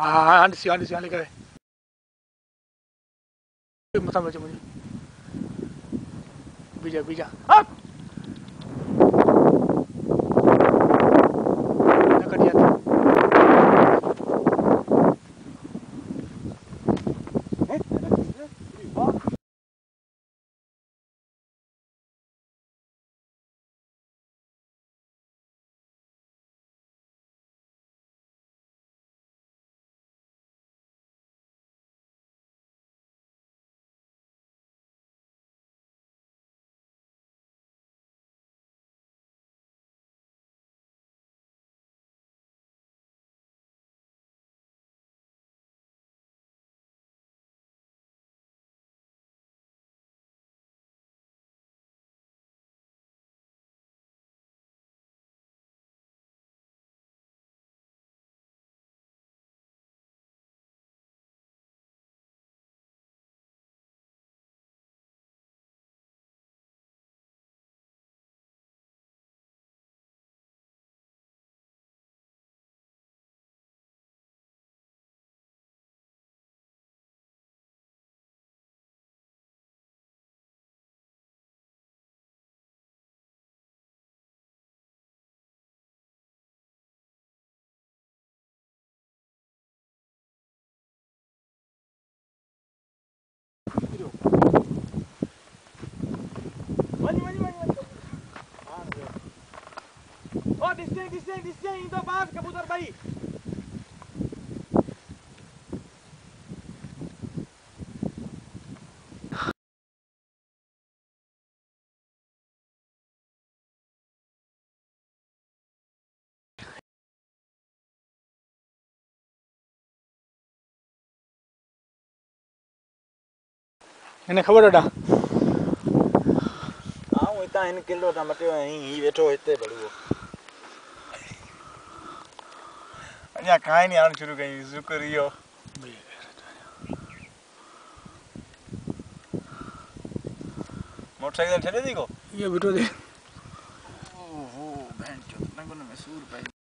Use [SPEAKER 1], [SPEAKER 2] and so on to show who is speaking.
[SPEAKER 1] हाँ हाँ लेकर मत समझ मुझे बीजा बीजा अब ना कट जाता Disting, itu pas keputar bayi. Ini khabar ada.
[SPEAKER 2] Aku itu ini kilo sama tu ini betul itu baru. Anya kain ni orang curu kain Zukario. Motorcycle चले देखो
[SPEAKER 1] ये बेटो दे
[SPEAKER 2] ओहो बहन चोद ना को ना मैं सूर पाई